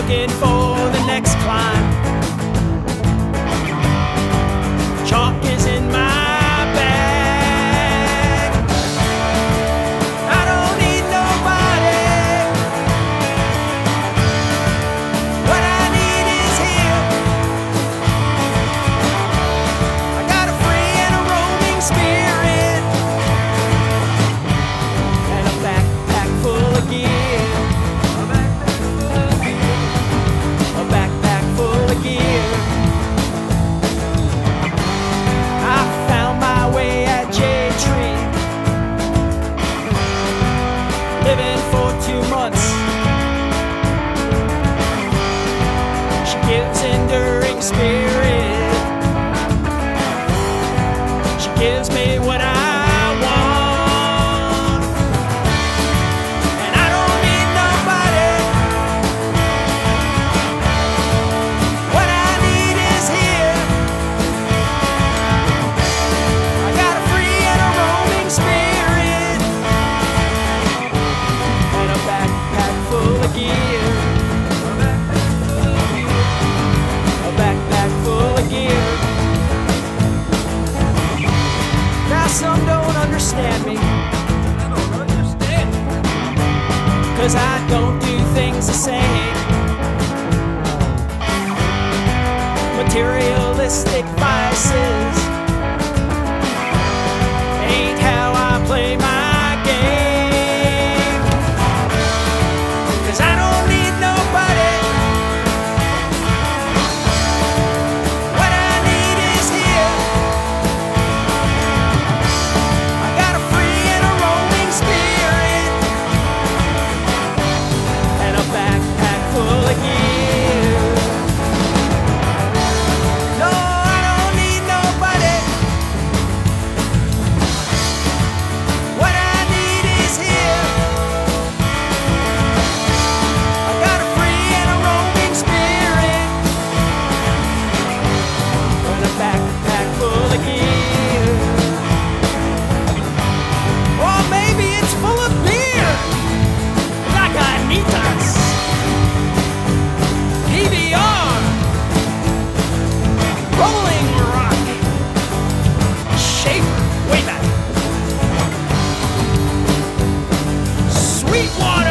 looking for the next climb. Jock is in my bag. I don't need nobody. What I need is him. I got a free and a roaming spirit, and a backpack full of gear. A backpack full of gear. I found my way at J-Tree, living for 2 months. She gives enduring spirit. She gives me what I want, and I don't need nobody. What I need is here. I got a free and a roaming spirit, and a backpack full of gear. A backpack full of gear. Now some don't understand me, I don't understand. 'cause I don't do things the same. Materialistic vices ain't how I play my game. 'Cause I don't need nobody. What I need is here. I got a free and a roaming spirit, and a backpack full of gear. No, I don't need nobody. What I need is here. I got a free and a roaming spirit, and a backpack full of gear. Or maybe it's full of beer, like Anita's. PBR, Rolling Rock, Schaefer, way back. Sweetwater.